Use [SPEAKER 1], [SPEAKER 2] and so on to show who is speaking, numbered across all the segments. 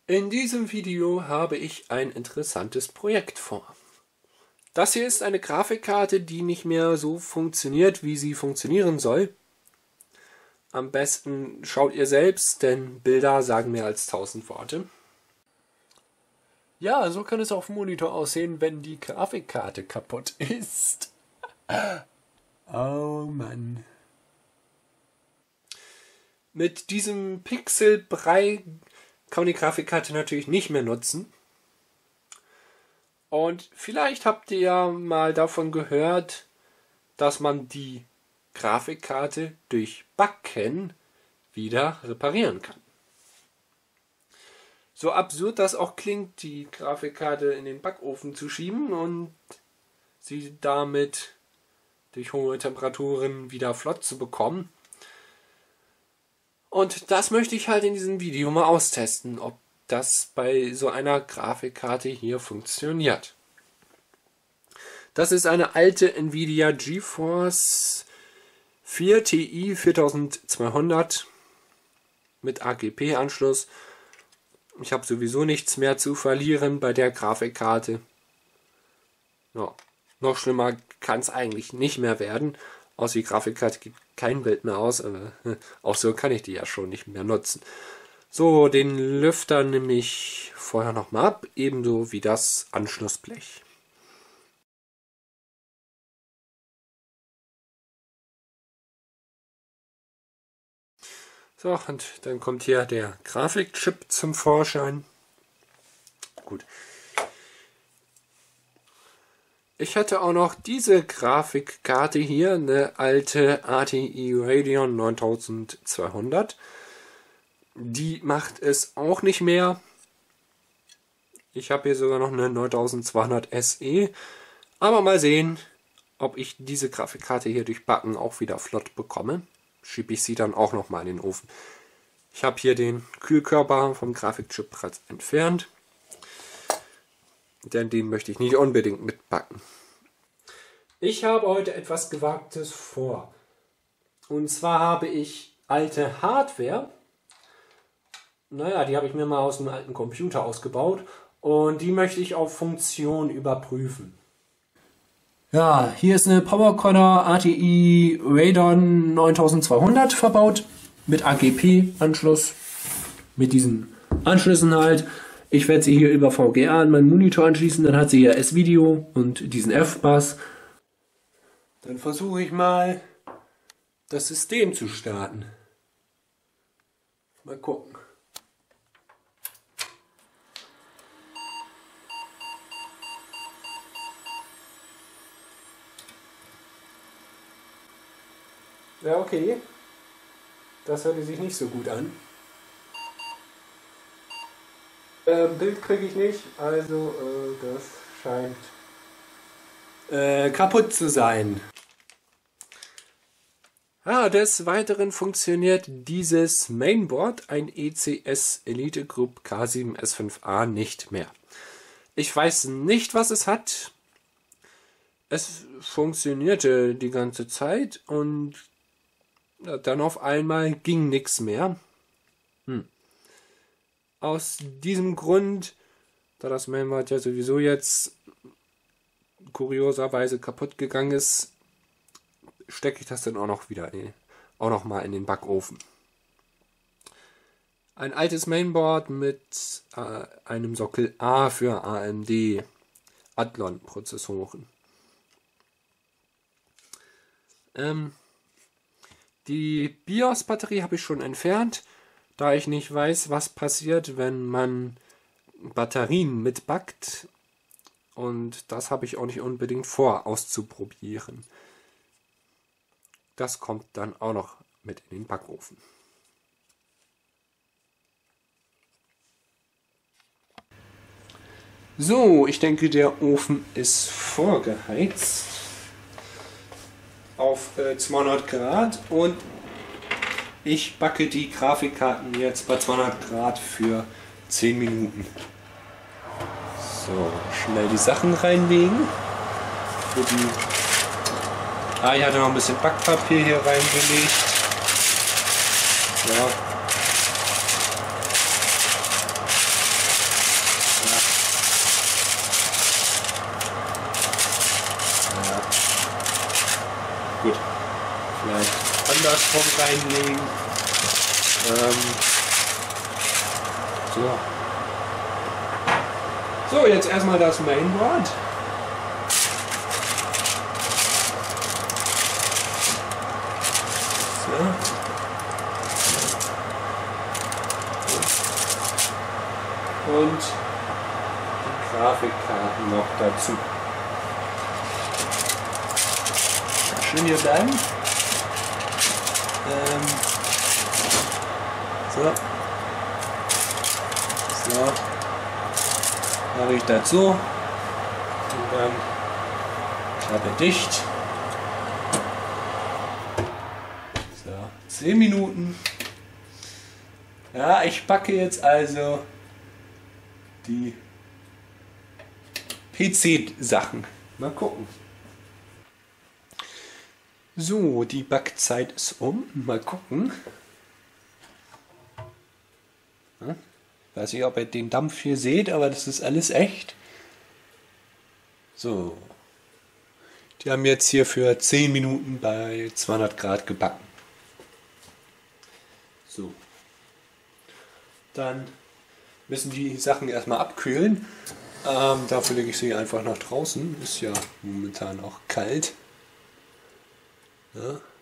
[SPEAKER 1] In diesem Video habe ich ein interessantes Projekt vor. Das hier ist eine Grafikkarte, die nicht mehr so funktioniert, wie sie funktionieren soll. Am besten schaut ihr selbst, denn Bilder sagen mehr als 1000 Worte. Ja, so kann es auf dem Monitor aussehen, wenn die Grafikkarte kaputt ist. Oh Mann. Mit diesem Pixelbrei kann man die Grafikkarte natürlich nicht mehr nutzen. Und vielleicht habt ihr ja mal davon gehört, dass man die Grafikkarte durch Backen wieder reparieren kann. So absurd das auch klingt, die Grafikkarte in den Backofen zu schieben und sie damit durch hohe Temperaturen wieder flott zu bekommen. Und das möchte ich halt in diesem Video mal austesten, ob das bei so einer Grafikkarte hier funktioniert. Das ist eine alte Nvidia GeForce 4 Ti 4200 mit AGP-Anschluss. Ich habe sowieso nichts mehr zu verlieren bei der Grafikkarte. Ja, noch schlimmer kann es eigentlich nicht mehr werden. Außer die Grafikkarte gibt kein Bild mehr aus, aber auch so kann ich die ja schon nicht mehr nutzen. So, den Lüfter nehme ich vorher nochmal ab, ebenso wie das Anschlussblech. So, und dann kommt hier der Grafikchip zum Vorschein. Gut. Ich hatte auch noch diese Grafikkarte hier, eine alte ATI Radeon 9200. Die macht es auch nicht mehr. Ich habe hier sogar noch eine 9200 SE. Aber mal sehen, ob ich diese Grafikkarte hier durch Backen auch wieder flott bekomme. Schiebe ich sie dann auch noch mal in den Ofen. Ich habe hier den Kühlkörper vom Grafikchip bereits entfernt. Denn den möchte ich nicht unbedingt mitbacken. Ich habe heute etwas Gewagtes vor. Und zwar habe ich alte Hardware. Naja, die habe ich mir mal aus einem alten Computer ausgebaut. Und die möchte ich auf Funktion überprüfen. Ja, hier ist eine PowerConnor ATI Radeon 9200 verbaut. Mit AGP-Anschluss. Mit diesen Anschlüssen halt. Ich werde sie hier über VGA an meinen Monitor anschließen, dann hat sie hier S-Video und diesen F-Bus. Dann versuche ich mal, das System zu starten. Mal gucken. Ja, okay. Das hörte sich nicht so gut an. Bild kriege ich nicht, also das scheint kaputt zu sein. Des Weiteren funktioniert dieses Mainboard, ein ECS Elite Group K7S5A, nicht mehr. Ich weiß nicht, was es hat. Es funktionierte die ganze Zeit und dann auf einmal ging nichts mehr. Aus diesem Grund, da das Mainboard ja sowieso jetzt kurioserweise kaputt gegangen ist, stecke ich das dann auch noch wieder mal in den Backofen. Ein altes Mainboard mit einem Sockel A für AMD Athlon Prozessoren. Die BIOS-Batterie habe ich schon entfernt, da ich nicht weiß, was passiert, wenn man Batterien mitbackt. Und das habe ich auch nicht unbedingt vor, auszuprobieren. Das kommt dann auch noch mit in den Backofen. So, ich denke, der Ofen ist vorgeheizt auf 200 Grad und ich backe die Grafikkarten jetzt bei 200 Grad für 10 Minuten. So, schnell die Sachen reinlegen. Ich hatte noch ein bisschen Backpapier hier reingelegt. Ja. Gut, vielleicht andersrum reinlegen. So, jetzt erstmal das Mainboard. So. Und die Grafikkarten noch dazu. Schön hier bleiben. So. Mache ich dazu. Und dann Klappe dicht. So, 10 Minuten. Ja, ich packe jetzt also die PC-Sachen. Mal gucken. So, die Backzeit ist um. Mal gucken. Ja, weiß nicht, ob ihr den Dampf hier seht, aber das ist alles echt. So. Die haben jetzt hier für 10 Minuten bei 200 Grad gebacken. So. Dann müssen die Sachen erstmal abkühlen. Dafür lege ich sie einfach nach draußen. Ist ja momentan auch kalt. Ja.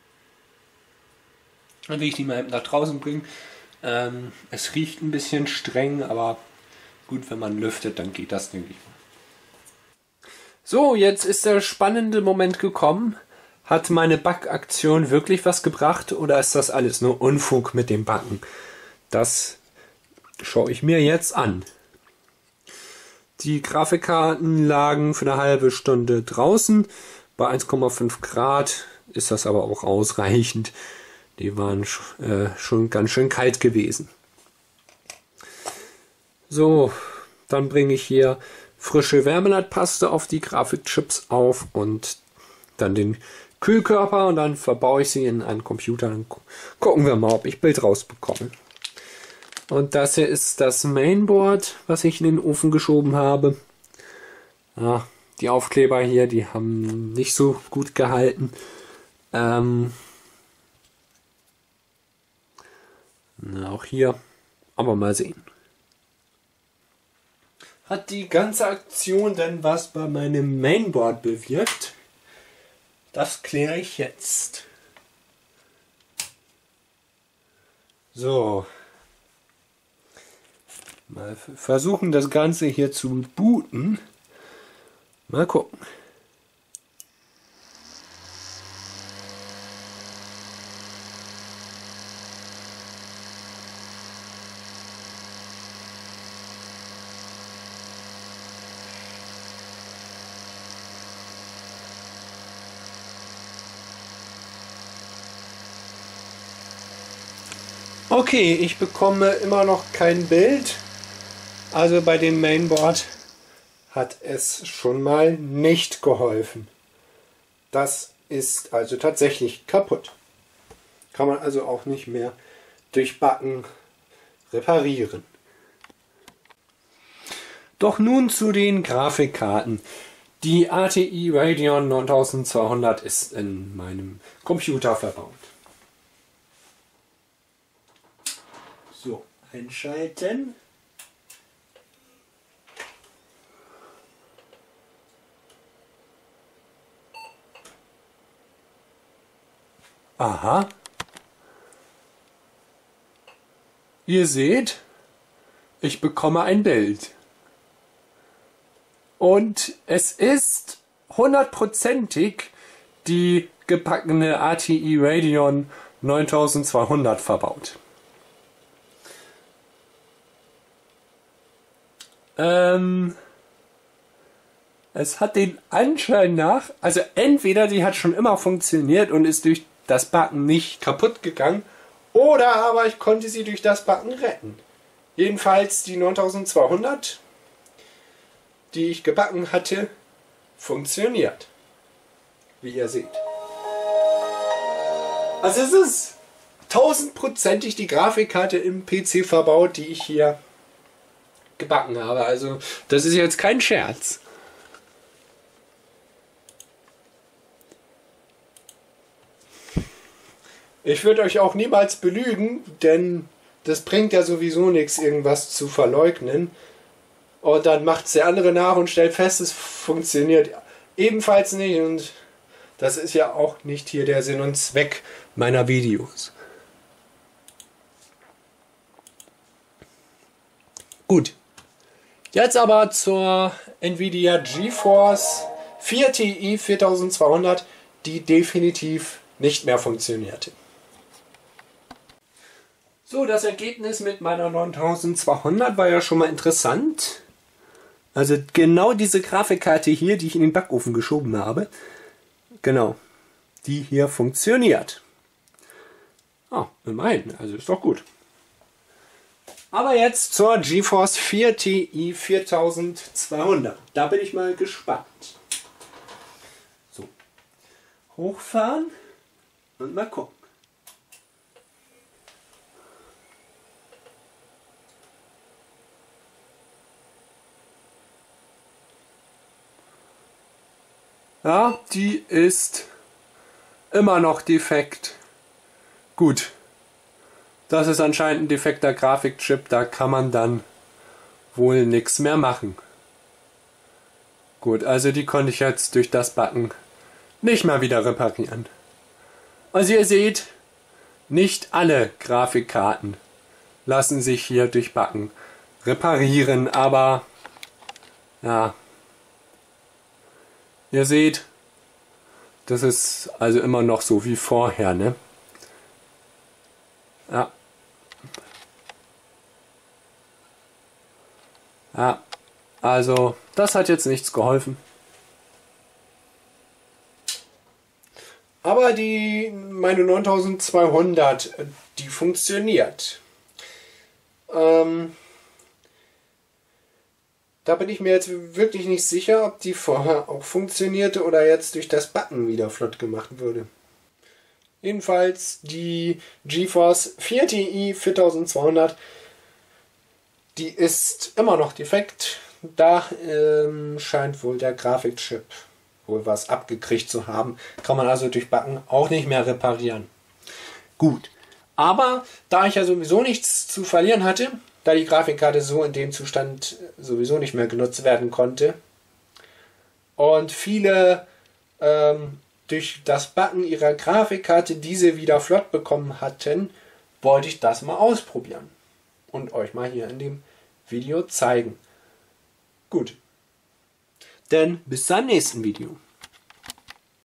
[SPEAKER 1] Dann will ich die mal nach draußen bringen. Es riecht ein bisschen streng, aber gut, wenn man lüftet, dann geht das, denke ich mal. So, jetzt ist der spannende Moment gekommen. Hat meine Backaktion wirklich was gebracht oder ist das alles nur Unfug mit dem Backen? Das schaue ich mir jetzt an. Die Grafikkarten lagen für eine halbe Stunde draußen. Bei 1,5 Grad ist das aber auch ausreichend. Die waren schon ganz schön kalt gewesen. So, dann bringe ich hier frische Wärmeleitpaste auf die Grafikchips auf und dann den Kühlkörper und dann verbaue ich sie in einen Computer. Dann gucken wir mal, ob ich Bild rausbekomme. Und das hier ist das Mainboard, was ich in den Ofen geschoben habe. Ja, die Aufkleber hier, die haben nicht so gut gehalten. Auch hier, aber mal sehen. Hat die ganze Aktion denn was bei meinem Mainboard bewirkt? Das kläre ich jetzt. So. Mal versuchen, das Ganze hier zu booten. Mal gucken. Okay, ich bekomme immer noch kein Bild. Also bei dem Mainboard hat es schon mal nicht geholfen. Das ist also tatsächlich kaputt. Kann man also auch nicht mehr durch Backen reparieren. Doch nun zu den Grafikkarten. Die ATI Radeon 9200 ist in meinem Computer verbaut. So, einschalten. Aha. Ihr seht, ich bekomme ein Bild. Und es ist 100%ig die gebackene ATI Radeon 9200 verbaut. Es hat den Anschein nach, also entweder die hat schon immer funktioniert und ist durch das Backen nicht kaputt gegangen, oder aber ich konnte sie durch das Backen retten. Jedenfalls die 9200, die ich gebacken hatte, funktioniert. Wie ihr seht. Also es ist 1000%ig die Grafikkarte im PC verbaut, die ich hier gebacken habe. Also das ist jetzt kein Scherz. Ich würde euch auch niemals belügen, denn das bringt ja sowieso nichts, irgendwas zu verleugnen. Und dann macht es der andere nach und stellt fest, es funktioniert ebenfalls nicht. Und das ist ja auch nicht hier der Sinn und Zweck meiner Videos. Gut, jetzt aber zur Nvidia GeForce 4 Ti 4200, die definitiv nicht mehr funktionierte. So, das Ergebnis mit meiner 9200 war ja schon mal interessant. Also genau diese Grafikkarte hier, die ich in den Backofen geschoben habe, genau, die hier funktioniert. Ah, immerhin, also ist doch gut. Aber jetzt zur GeForce 4 Ti 4200. Da bin ich mal gespannt. So, hochfahren und mal gucken. Ja, die ist immer noch defekt. Gut. Das ist anscheinend ein defekter Grafikchip, da kann man dann wohl nichts mehr machen. Gut, also die konnte ich jetzt durch das Backen nicht mal wieder reparieren. Also ihr seht, nicht alle Grafikkarten lassen sich hier durch Backen reparieren, aber ja, ihr seht, das ist also immer noch so wie vorher, ne? Ja. Ja, also das hat jetzt nichts geholfen. Aber meine 9200, die funktioniert. Da bin ich mir jetzt wirklich nicht sicher, ob die vorher auch funktionierte oder jetzt durch das Backen wieder flott gemacht wurde. Jedenfalls die GeForce 4 Ti 4200, die ist immer noch defekt. Da scheint wohl der Grafikchip wohl was abgekriegt zu haben. Kann man also durch Backen auch nicht mehr reparieren. Gut, aber da ich ja sowieso nichts zu verlieren hatte, da die Grafikkarte so in dem Zustand sowieso nicht mehr genutzt werden konnte und viele durch das Backen ihrer Grafikkarte diese wieder flott bekommen hatten, wollte ich das mal ausprobieren und euch mal hier in dem Video zeigen. Gut, denn bis zum nächsten Video.